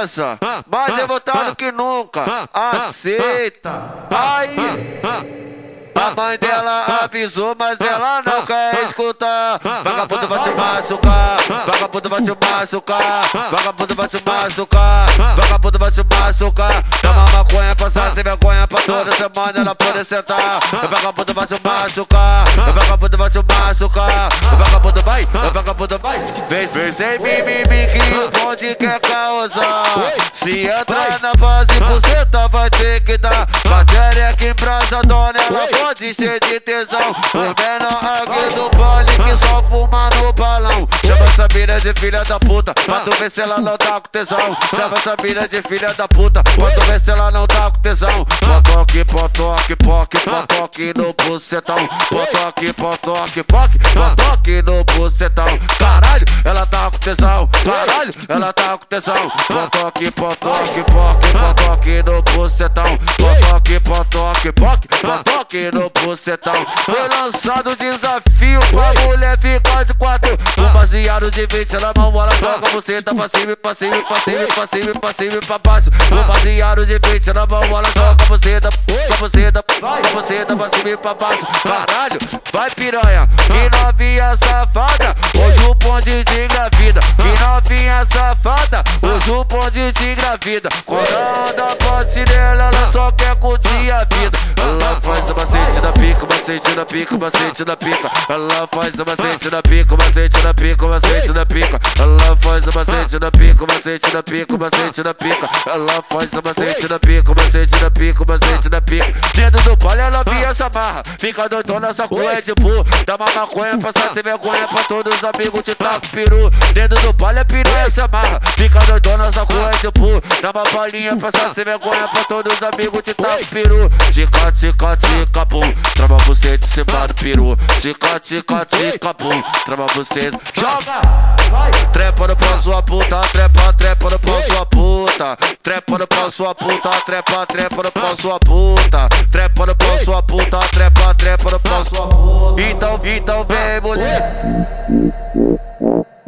gostosa, mais revoltado que nunca. Aceita. Aí. A mãe dela avisou, mas ela não quer escutar. Vagabundo vai te machucar, vagabundo vai te machucar, vagabundo vai te machucar, vagabundo vai te machucar. Dá uma maconha passar sem vergonha pra toda semana ela poder sentar. Vagabundo vai te machucar, vagabundo vai te machucar, vagabundo vai, vagabundo vai. Vem sem mimimi que o bonde quer causar. Se entrar na base, buceta vai ter que dar. Matéria que embrasa dona, ela pode ser de tesão. Os menor aqui do baile que só fuma no balão. Chama essa mina de filha da puta, pra tu ver se ela não tá com tesão. Chama essa mina de filha da puta, pra tu ver se ela não tá com tesão. Potoque, potoque, poque, potoque no bucetão. Potoque, potoque, poque, potoque no bucetão. Caralho, ela tá com tesão. Caralho, ela tá com tesão. Potoque, potoque, poque, potoque no bucetão. Potoque, potoque, poque, potoque no bucetão. Foi lançado o desafio pra mulher ficar de quatro. Com baseado de 20 na mão, ela joga você tá pra cima, pra cima, pra cima, pra cima, pra cima e pra baixo. Com baseado de 20 na mão, ela joga você tá pra cima e pra baixo. Caralho, vai piranha, que novinha safada, hoje o bonde te engravida. Que novinha safada, hoje o bonde te engravida. Quando anda pote dela, ela só quer curtir a vida. Ela faz o macete na pica, macete na pica, macete na pica. Ela faz o macete na pica, macete na pica, macete na pica. Ela faz o macete na pica, macete na pica, macete na pica. Ela faz o macete na pica, macete na pica, macete na pica. Dentro do baile ela via essa marra, fica doidona essa cué de bu. Dá uma maconha passar sem vergonha pra todos os amigos te taco peru. Dentro do baile a piranha essa marra, fica doidona essa cué de bu. Dá uma balinha passar sem vergonha pra todos os amigos te taco peru. Tica, tica, tica, bum, trava você de cima do peru. Tica, tica, tica, bum, trava você. Joga! Vai! Trepa no pau sua puta, trepa, trepa no pau sua puta. Trepa no pau sua puta, trepa, trepa no pau sua puta. Trepa no pau sua puta, trepa, trepa no pau sua puta. Então vem mulher.